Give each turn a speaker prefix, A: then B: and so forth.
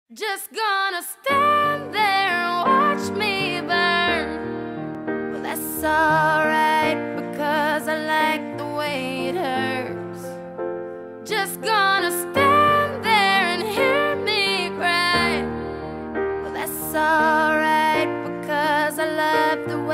A: Just gonna stand there and watch me burn. Well, that's alright because I like the way it hurts. Just gonna stand there and hear me cry. Well, that's alright because I love the